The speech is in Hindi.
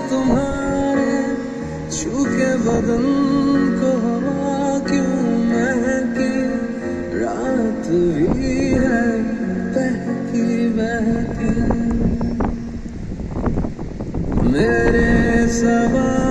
तुम्हारे छू के बदन को हवा क्यों महकी, रात भी है बहकी बहकी। मेरे सवाल